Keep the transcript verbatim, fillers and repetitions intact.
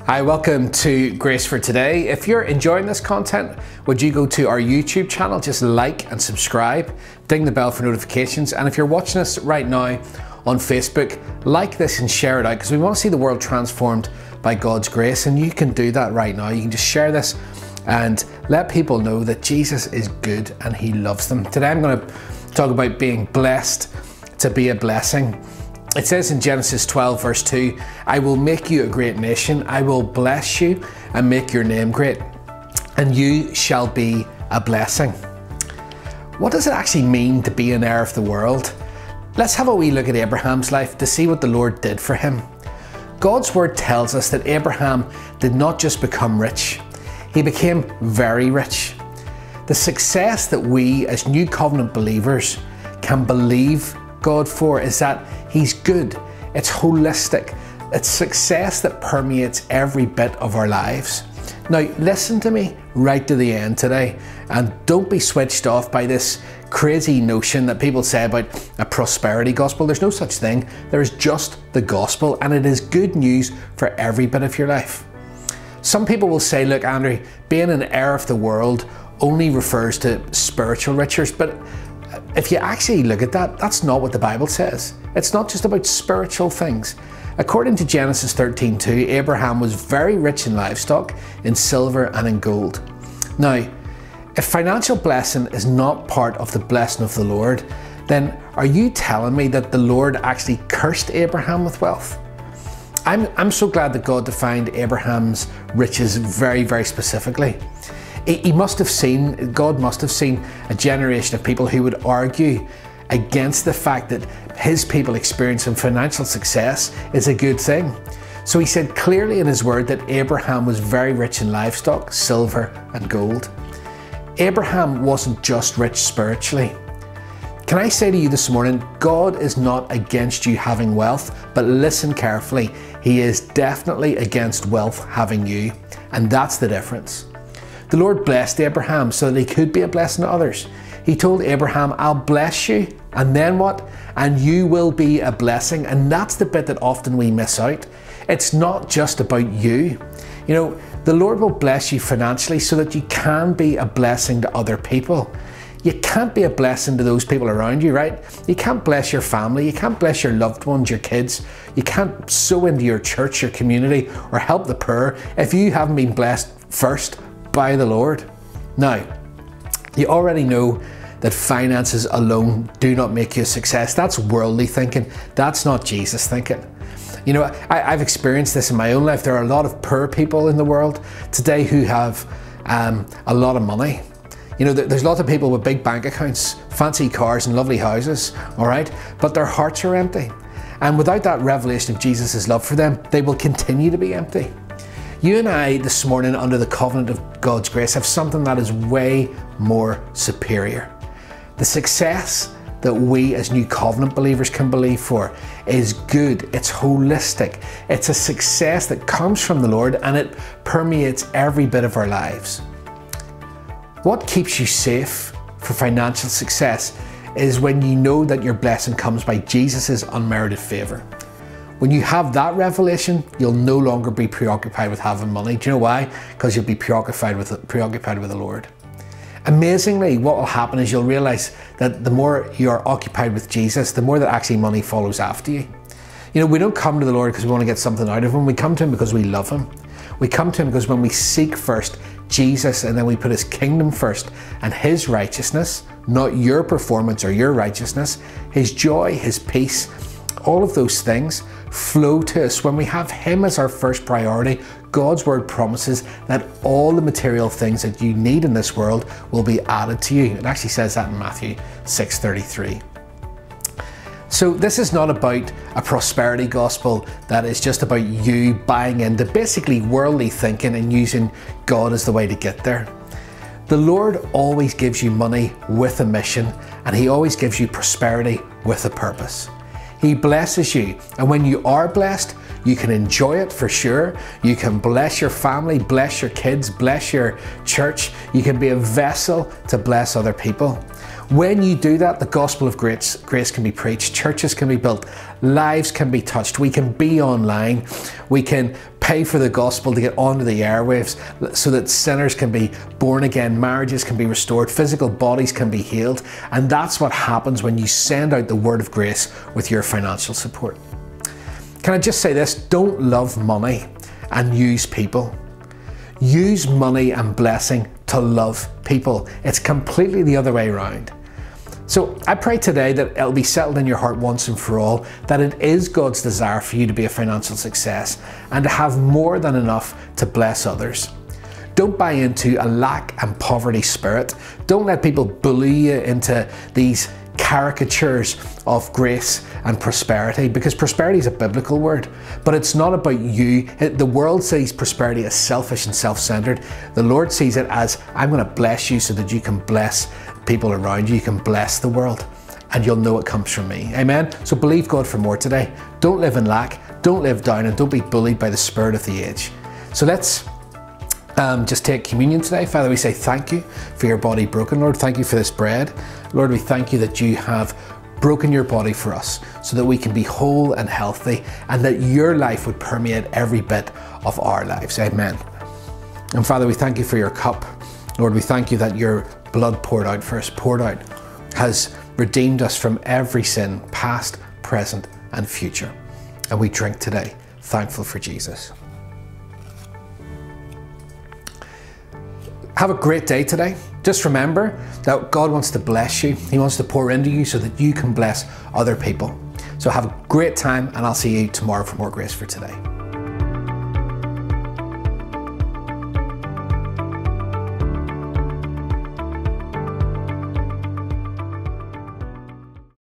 Hi, welcome to Grace for Today. If you're enjoying this content, would you go to our YouTube channel, just like and subscribe, ding the bell for notifications, and if you're watching us right now on Facebook, like this and share it out, because we want to see the world transformed by God's grace, and you can do that right now. You can just share this and let people know that Jesus is good and He loves them. Today I'm going to talk about being blessed to be a blessing. It says in Genesis twelve verse two, I will make you a great nation, I will bless you and make your name great, and you shall be a blessing. What does it actually mean to be an heir of the world? Let's have a wee look at Abraham's life to see what the Lord did for him. God's word tells us that Abraham did not just become rich, he became very rich. The success that we as New Covenant believers can believe God for is that He's good, it's holistic, it's success that permeates every bit of our lives. Now listen to me right to the end today, and don't be switched off by this crazy notion that people say about a prosperity gospel. There's no such thing. There's just the gospel, and it is good news for every bit of your life. Some people will say, look Andrew, being an heir of the world only refers to spiritual riches, but if you actually look at that, that's not what the Bible says. It's not just about spiritual things. According to Genesis thirteen two, Abraham was very rich in livestock, in silver and in gold. Now, if financial blessing is not part of the blessing of the Lord, then are you telling me that the Lord actually cursed Abraham with wealth? I'm, I'm so glad that God defined Abraham's riches very, very specifically. He must have seen, God must have seen a generation of people who would argue against the fact that His people experiencing financial success is a good thing. So He said clearly in His word that Abraham was very rich in livestock, silver and gold. Abraham wasn't just rich spiritually. Can I say to you this morning, God is not against you having wealth, but listen carefully, He is definitely against wealth having you, and that's the difference. The Lord blessed Abraham so that he could be a blessing to others. He told Abraham, I'll bless you, and then what? And you will be a blessing. And that's the bit that often we miss out. It's not just about you. You know, the Lord will bless you financially so that you can be a blessing to other people. You can't be a blessing to those people around you, right? You can't bless your family, you can't bless your loved ones, your kids. You can't sow into your church, your community, or help the poor if you haven't been blessed first by the Lord. Now, you already know that finances alone do not make you a success. That's worldly thinking. That's not Jesus thinking. You know, I, I've experienced this in my own life. There are a lot of poor people in the world today who have um, a lot of money. You know, there's lots of people with big bank accounts, fancy cars and lovely houses, all right? But their hearts are empty. And without that revelation of Jesus' love for them, they will continue to be empty. You and I this morning, under the covenant of God's grace, have something that is way more superior. The success that we as New Covenant believers can believe for is good, it's holistic, it's a success that comes from the Lord and it permeates every bit of our lives. What keeps you safe for financial success is when you know that your blessing comes by Jesus' unmerited favour. When you have that revelation, you'll no longer be preoccupied with having money. Do you know why? Because you'll be preoccupied with, preoccupied with the Lord. Amazingly, what will happen is you'll realise that the more you're occupied with Jesus, the more that actually money follows after you. You know, we don't come to the Lord because we want to get something out of Him. We come to Him because we love Him. We come to Him because when we seek first Jesus and then we put His kingdom first and His righteousness, not your performance or your righteousness, His joy, His peace, all of those things flow to us when we have Him as our first priority. God's word promises that all the material things that you need in this world will be added to you. It actually says that in Matthew six thirty-three. So this is not about a prosperity gospel that is just about you buying into basically worldly thinking and using God as the way to get there. The Lord always gives you money with a mission, and He always gives you prosperity with a purpose. He blesses you, and when you are blessed, you can enjoy it for sure. You can bless your family, bless your kids, bless your church. You can be a vessel to bless other people. When you do that, the gospel of grace, grace can be preached, churches can be built, lives can be touched, we can be online, we can pay for the gospel to get onto the airwaves so that sinners can be born again, marriages can be restored, physical bodies can be healed. And that's what happens when you send out the word of grace with your financial support. Can I just say this? Don't love money and use people. Use money and blessing to love people. It's completely the other way around. So I pray today that it'll be settled in your heart once and for all that it is God's desire for you to be a financial success and to have more than enough to bless others. Don't buy into a lack and poverty spirit. Don't let people bully you into these caricatures of grace and prosperity, because prosperity is a biblical word, but it's not about you. The world sees prosperity as selfish and self-centered. The Lord sees it as, I'm going to bless you so that you can bless people around you, you can bless the world, and you'll know it comes from me. Amen. So believe God for more today. Don't live in lack, don't live down, and don't be bullied by the spirit of the age. So let's Um, just take communion today. Father, we say thank you for your body broken. Lord, thank you for this bread. Lord, we thank you that you have broken your body for us so that we can be whole and healthy, and that your life would permeate every bit of our lives. Amen. And Father, we thank you for your cup. Lord, we thank you that your blood poured out for us, poured out, has redeemed us from every sin, past, present, and future. And we drink today, thankful for Jesus. Have a great day today. Just remember that God wants to bless you. He wants to pour into you so that you can bless other people. So have a great time, and I'll see you tomorrow for more Grace for Today.